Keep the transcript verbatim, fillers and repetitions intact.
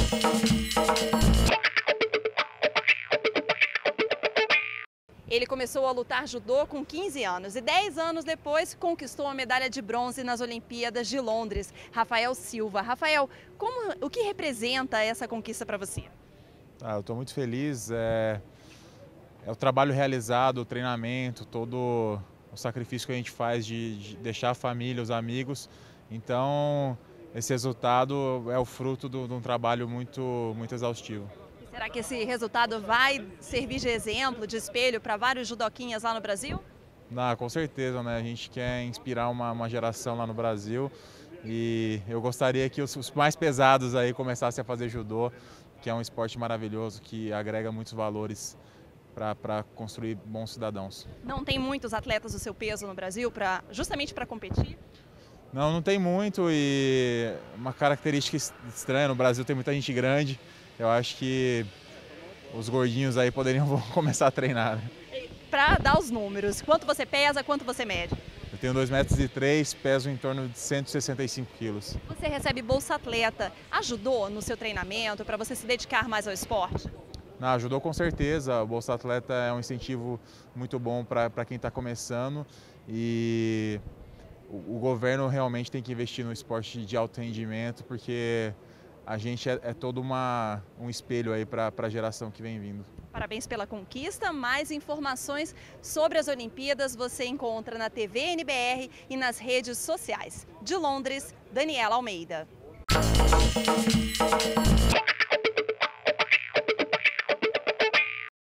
Ele começou a lutar judô com quinze anos e dez anos depois conquistou a medalha de bronze nas Olimpíadas de Londres. Rafael Silva. Rafael, como, o que representa essa conquista para você? Ah, eu estou muito feliz. É, é o trabalho realizado, o treinamento, todo o sacrifício que a gente faz de, de deixar a família, os amigos. Então, esse resultado é o fruto do, de um trabalho muito, muito exaustivo. Será que esse resultado vai servir de exemplo, de espelho para vários judoquinhas lá no Brasil? Ah, com certeza, né? A gente quer inspirar uma, uma geração lá no Brasil e eu gostaria que os, os mais pesados aí começassem a fazer judô, que é um esporte maravilhoso, que agrega muitos valores para construir bons cidadãos. Não tem muitos atletas do seu peso no Brasil pra, justamente para competir? Não, não tem muito, e uma característica estranha, no Brasil tem muita gente grande. Eu acho que os gordinhos aí poderiam começar a treinar. Né? Para dar os números, quanto você pesa, quanto você mede? Eu tenho dois metros e três, peso em torno de cento e sessenta e cinco quilos. Você recebe Bolsa Atleta. Ajudou no seu treinamento para você se dedicar mais ao esporte? Não, ajudou com certeza. O Bolsa Atleta é um incentivo muito bom para quem está começando e o, o governo realmente tem que investir no esporte de alto rendimento, porque a gente é, é todo uma, um espelho aí para a geração que vem vindo. Parabéns pela conquista. Mais informações sobre as Olimpíadas você encontra na T V N B R e nas redes sociais. De Londres, Daniela Almeida.